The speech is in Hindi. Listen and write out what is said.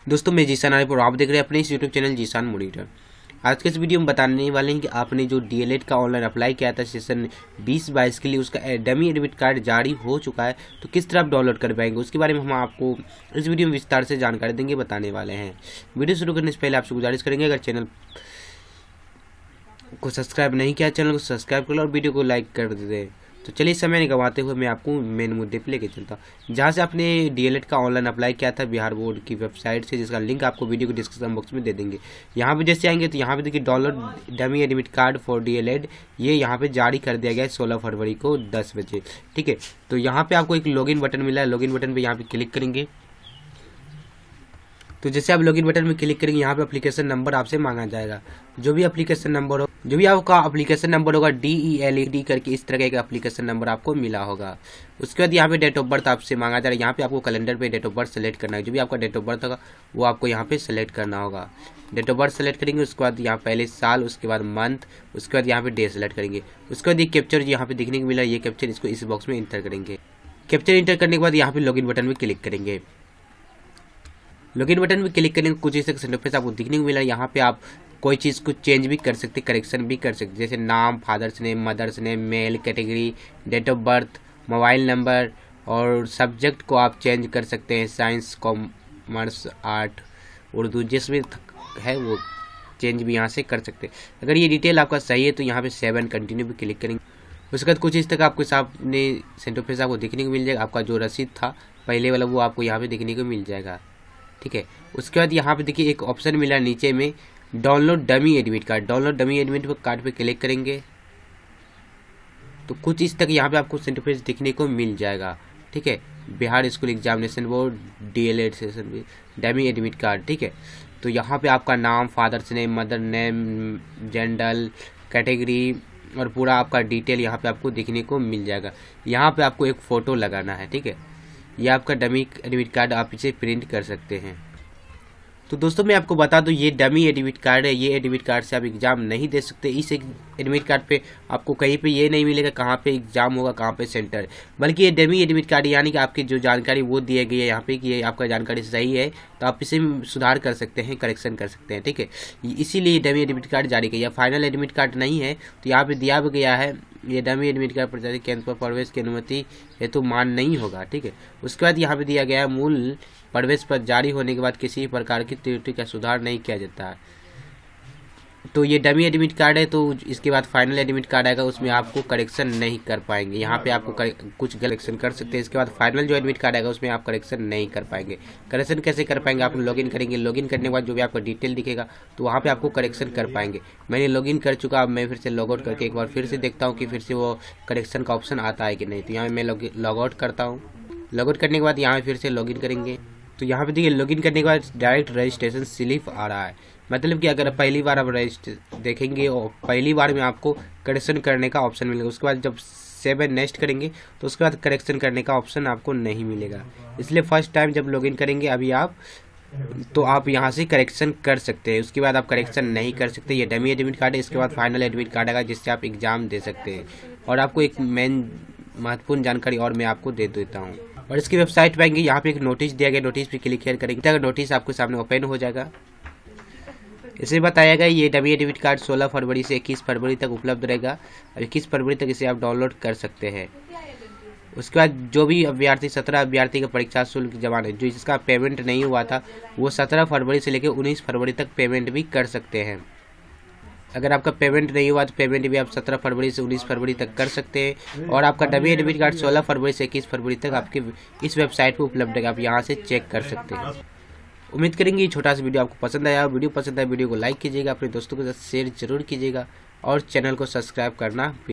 दोस्तों मैं जीसान आरिफ और आप देख रहे हैं अपने इस यूट्यूब चैनल जीसान मॉनिटर। आज के इस वीडियो में बताने वाले हैं कि आपने जो डीएलएड का ऑनलाइन अप्लाई किया था सेशन 2022 के लिए, उसका डमी एडमिट कार्ड जारी हो चुका है, तो किस तरह आप डाउनलोड कर पाएंगे उसके बारे में हम आपको इस वीडियो में विस्तार से जानकारी देंगे, बताने वाले हैं। वीडियो शुरू करने से पहले आपसे गुजारिश करेंगे, अगर चैनल को सब्सक्राइब नहीं किया चैनल को सब्सक्राइब कर लो और वीडियो को लाइक कर दे। तो चलिए समय नहीं गंवाते हुए मैं आपको मेन मुद्दे पे लेके चलता हूँ, जहाँ से आपने डीएलएड का ऑनलाइन अप्लाई किया था बिहार बोर्ड की वेबसाइट से, जिसका लिंक आपको वीडियो के डिस्क्रिप्शन बॉक्स में दे देंगे। यहाँ पे जैसे आएंगे तो यहाँ पे देखिए download dummy admit card for DElEd, ये यहाँ पे जारी कर दिया गया है 16 फरवरी को 10 बजे। ठीक है, तो यहाँ पे आपको एक लॉगिन बटन मिला है, लॉगिन बटन पे यहाँ पे क्लिक करेंगे। तो जैसे आप लॉगिन बटन में क्लिक करेंगे, यहाँ पे एप्लीकेशन नंबर आपसे मांगा जाएगा। जो भी एप्लीकेशन नंबर हो, जो भी आपका एप्लीकेशन नंबर होगा DELED करके इस तरह का एक एप्लीकेशन नंबर आपको मिला होगा। उसके बाद यहाँ पे डेट ऑफ बर्थ आपसे मांगा जा रहा है। यहाँ पे आपको कैलेंडर पे डेट ऑफ बर्थ सेलेक्ट करना है, जो भी आपका डेट ऑफ बर्थ होगा वो आपको यहाँ पे सेलेक्ट करना होगा। डेट ऑफ बर्थ सेलेक्ट करेंगे, उसके बाद यहाँ पहले साल, उसके बाद मंथ, उसके बाद यहाँ पे डे सेलेक्ट करेंगे। उसके बाद ये कैप्चर यहाँ पे दिखने को मिला, ये कैप्चर इसको इस बॉक्स में इंटर करेंगे। कैप्चर इंटर करने के बाद यहाँ पे लॉगिन बटन में क्लिक करेंगे। लॉगिन बटन में क्लिक करने को कुछ इस इंटरफेस आपको दिखने को मिला। यहाँ पे आप कोई चीज़ को चेंज भी कर सकते, करेक्शन भी कर सकते, जैसे नाम, father's name, mother's name, male category, date of birth, mobile number, और सब्जेक्ट को आप चेंज कर सकते हैं, साइंस, कॉमर्स, आर्ट, उर्दू, जिसमें है वो चेंज भी यहाँ से कर सकते हैं। अगर ये डिटेल आपका सही है तो यहाँ पे 7 कंटिन्यू भी क्लिक करेंगे। उसके बाद कुछ इस तक आपके सामने इंटरफेस आपको देखने को मिल जाएगा। आपका जो रसीद था पहले वाला वो आपको यहाँ पे देखने को मिल जाएगा। ठीक है, उसके बाद यहाँ पे देखिए एक ऑप्शन मिला नीचे में, download dummy admit card. Download dummy admit card पे क्लिक करेंगे तो कुछ इस तक यहाँ पे आपको इंटरफेस दिखने को मिल जाएगा। ठीक है, Bihar school examination board DElEd session dummy admit card. ठीक है, तो यहाँ पे आपका नाम, father's name, mother name, gender, category और पूरा आपका डिटेल यहाँ पे आपको देखने को मिल जाएगा। यहाँ पे आपको एक फ़ोटो लगाना है। ठीक है, ये आपका डमी एडमिट कार्ड, आप इसे प्रिंट कर सकते हैं। तो दोस्तों मैं आपको बता दूं, ये डमी एडमिट कार्ड है, ये एडमिट कार्ड से आप एग्ज़ाम नहीं दे सकते। इस एडमिट कार्ड पे आपको कहीं पे ये नहीं मिलेगा कहाँ पे एग्ज़ाम होगा, कहाँ पे सेंटर, बल्कि ये डमी एडमिट कार्ड यानी कि आपकी जो जानकारी वो दी गई है यहाँ पे कि ये आपका जानकारी सही है तो आप इसे सुधार कर सकते हैं, करेक्शन कर सकते हैं। ठीक है, इसीलिए डमी एडमिट कार्ड जारी किया। फाइनल एडमिट कार्ड नहीं है, तो यहाँ पे दिया भी गया है ये डमी एडमिट कार्ड प्रशासनिक केंद्र पर प्रवेश की अनुमति हेतु मान नहीं होगा। ठीक है, उसके बाद यहाँ पे दिया गया है मूल प्रवेश पर जारी होने के बाद किसी प्रकार की त्रुटि का सुधार नहीं किया जाता है। तो ये डमी एडमिट कार्ड है, तो इसके बाद फाइनल एडमिट कार्ड आएगा, उसमें आपको करेक्शन नहीं कर पाएंगे। यहाँ पे आपको कुछ करेक्शन कर सकते हैं, इसके बाद फाइनल जो एडमिट कार्ड आएगा उसमें आप करेक्शन नहीं कर पाएंगे। करेक्शन कैसे कर पाएंगे, आप लॉगिन करेंगे, लॉगिन करने के बाद जो भी आपका डिटेल दिखेगा तो वहाँ पे आपको करेक्शन कर पाएंगे। मैंने लॉगिन कर चुका, अब मैं फिर से लॉग आउट करके एक बार फिर से देखता हूँ कि फिर से वो करेक्शन का ऑप्शन आता है कि नहीं। तो यहाँ मैं लॉग आउट करता हूँ। लॉग आउट करने के बाद यहाँ फिर से लॉगिन करेंगे, तो यहाँ पे देखिए लॉगिन करने के बाद डायरेक्ट रजिस्ट्रेशन स्लिप आ रहा है। मतलब कि अगर पहली बार आप रजिस्टर देखेंगे और पहली बार में आपको करेक्शन करने का ऑप्शन मिलेगा, उसके बाद जब 7 नेक्स्ट करेंगे तो उसके बाद करेक्शन करने का ऑप्शन आपको नहीं मिलेगा। इसलिए फर्स्ट टाइम जब लॉगिन करेंगे अभी आप, तो आप यहाँ से करेक्शन कर सकते हैं, उसके बाद आप करेक्शन नहीं कर सकते। ये डमी एडमिट कार्ड है, इसके बाद फाइनल एडमिट कार्ड आएगा जिससे आप एग्ज़ाम दे सकते हैं। और आपको एक मेन महत्वपूर्ण जानकारी और मैं आपको दे देता हूँ, और इसकी वेबसाइट पे आएंगे, यहाँ पे एक नोटिस दिया गया, नोटिस पे क्लिक करेंगे, अगर नोटिस आपके सामने ओपन हो जाएगा। इसे बताया गया ये डमी एडमिट कार्ड 16 फरवरी से 21 फरवरी तक उपलब्ध रहेगा, और 21 फरवरी तक इसे आप डाउनलोड कर सकते हैं। उसके बाद जो भी अभ्यर्थी 17 अभ्यर्थी का परीक्षा शुल्क जमा है, जो जिसका पेमेंट नहीं हुआ था, वो 17 फरवरी से लेकर 19 फरवरी तक पेमेंट भी कर सकते हैं। अगर आपका पेमेंट नहीं हुआ तो पेमेंट भी आप 17 फरवरी से 19 फरवरी तक कर सकते हैं। और आपका डमी एडमिट कार्ड 16 फरवरी से 21 फरवरी तक आपके इस वेबसाइट पर उपलब्ध है, आप यहाँ से चेक कर सकते हैं। उम्मीद करेंगे ये छोटा सा वीडियो आपको पसंद आया। वीडियो पसंद आया वीडियो को लाइक कीजिएगा, अपने दोस्तों के साथ शेयर जरूर कीजिएगा और चैनल को सब्सक्राइब करना